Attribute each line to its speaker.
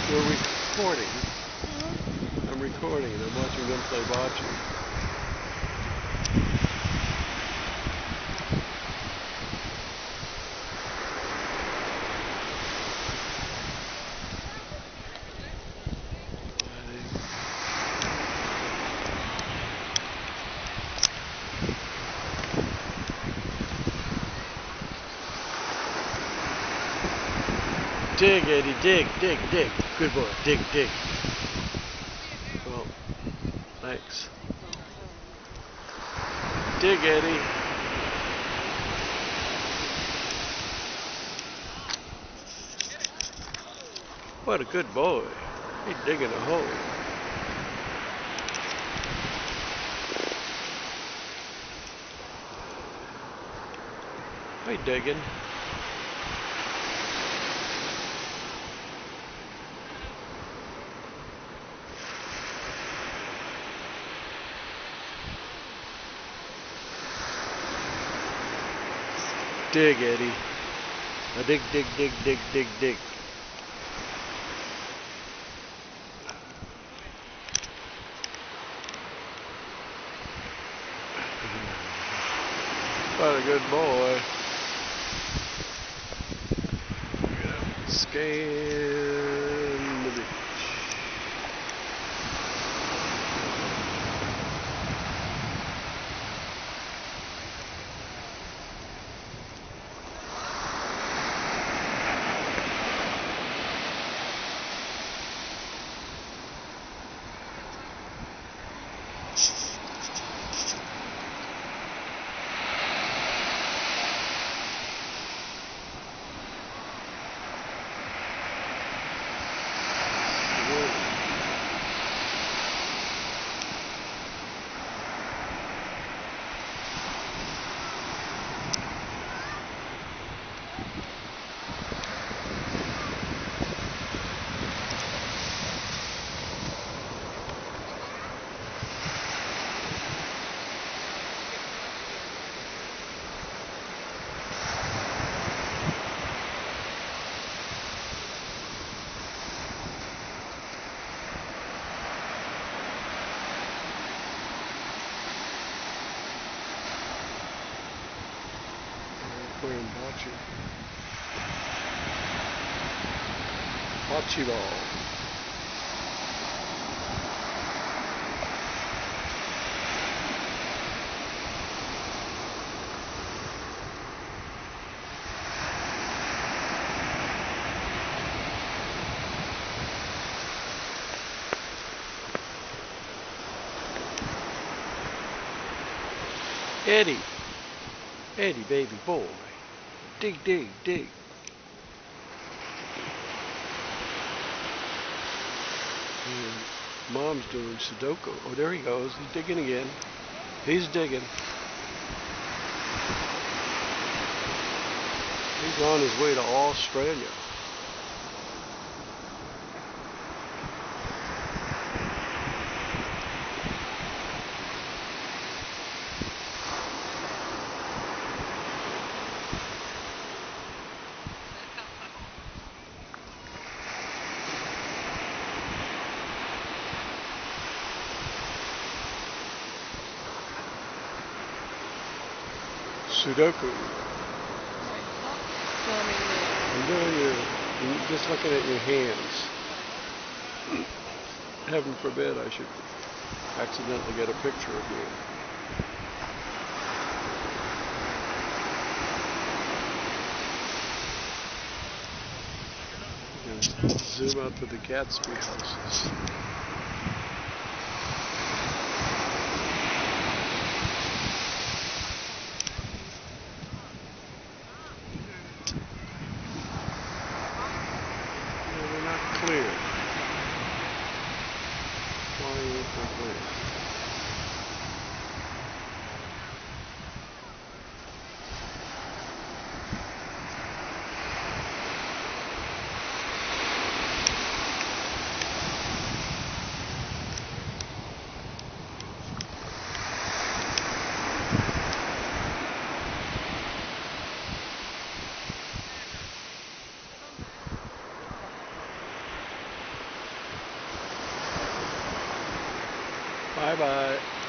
Speaker 1: We're recording. I'm recording and I'm watching them play bocce. Dig, Eddie, dig, dig, dig. Good boy. Dig, dig. Well, thanks. Dig, Eddie. What a good boy. He's digging a hole. Hey, digging. Dig, Eddie. Dig, dig, dig, dig, dig, dig. What a good boy. Scan the beach. Playing bocce. Bocce ball. Eddie. Eddie, baby boy. Dig, dig, dig. And Mom's doing Sudoku. Oh, there he goes. He's digging again. He's digging. He's on his way to Australia. Sudoku. I'm doing you're just looking at your hands. Heaven forbid I should accidentally get a picture of you. Zoom out to the Gatsby houses. Clear. Why aren't they clear? Bye bye.